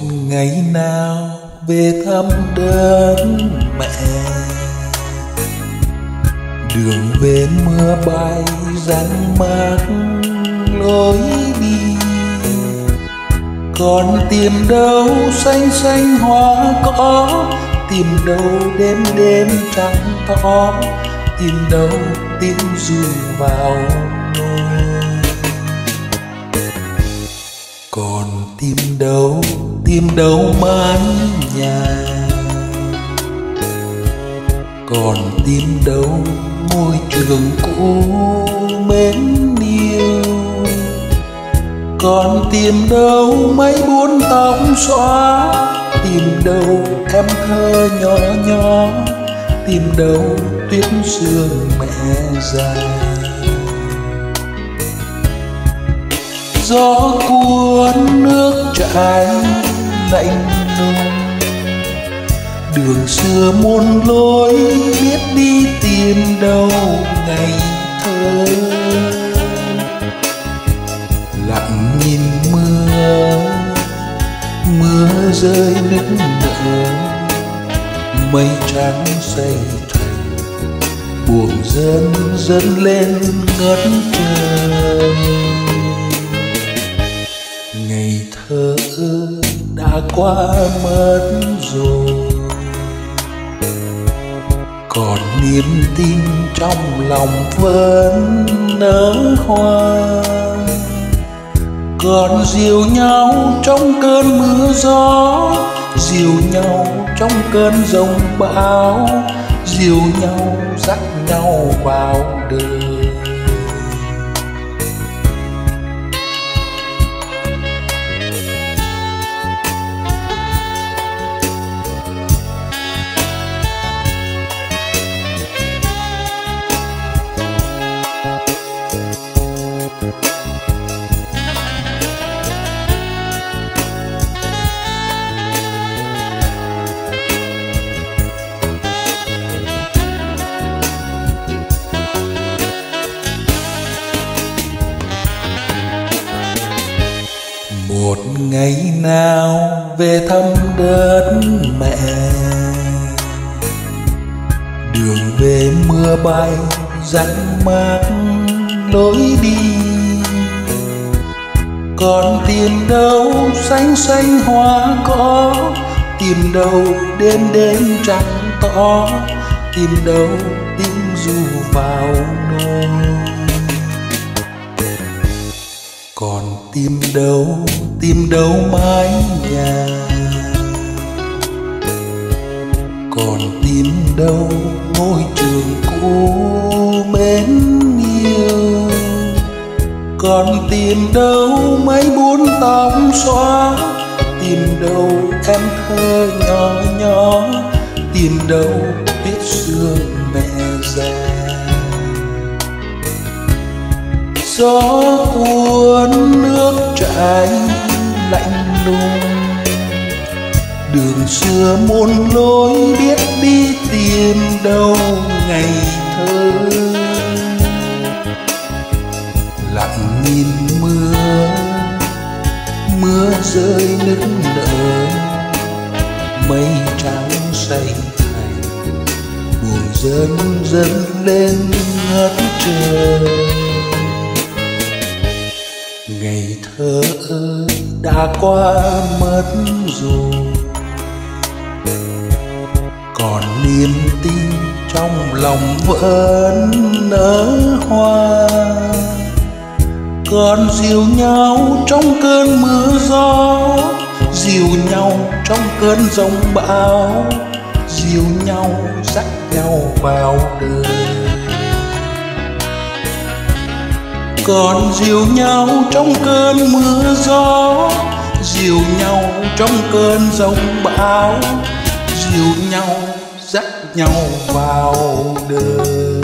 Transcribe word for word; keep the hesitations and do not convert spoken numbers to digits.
ngày nào về thăm đất mẹ, đường về mưa bay răng mát lối đi, còn tìm đâu xanh xanh hoa cỏ, tìm đâu đêm đêm trăng tỏ, tìm đâu tiếng ru vào nôi, còn tìm đâu tìm đâu mái nhà, còn tìm đâu môi trường cũ mến yêu, còn tìm đâu mấy buôn tóc xóa, tìm đâu em thơ nhỏ nhỏ, tìm đâu tuyết sương mẹ dài. Gió cuốn nước chảy lạnh lùng, đường xưa muôn lối biết đi tìm đâu ngày thơ, lặng nhìn mưa mưa rơi nức nở, mây trắng xây thành buồn dần dần lên ngất trời. Ngày thơ đã qua mất rồi, còn niềm tin trong lòng vẫn nở hoa, còn dìu nhau trong cơn mưa gió, dìu nhau trong cơn giông bão, dìu nhau dắt nhau vào đời. Một ngày nào về thăm đất mẹ, đường về mưa bay răng mát lối đi, còn tìm đâu xanh xanh hoa cỏ, tìm đâu đêm đêm trăng tỏ, tìm đâu tiếng ru vào nôi, còn tìm đâu tìm đâu mái nhà, còn tìm đâu ngôi trường cũ mến yêu, còn tìm đâu mấy buôn tóc xóa, tìm đâu em thơ nhỏ nhỏ, tìm đâu tuyết sương mẹ già. Gió cuốn nước chảy lạnh lùng, đường xưa muôn lối biết đi tìm đâu ngày thơ, lặng nhìn mưa mưa rơi nức nở, mây trắng say thành buồn dần dần lên ngất trời. Ngày thơ ơi đã qua mất rồi, còn niềm tin trong lòng vẫn nở hoa, còn dìu nhau trong cơn mưa gió, dìu nhau trong cơn giông bão, dìu nhau dắt nhau vào đời, còn dìu nhau trong cơn mưa gió, dìu nhau trong cơn giông bão, dìu nhau dắt nhau vào đời.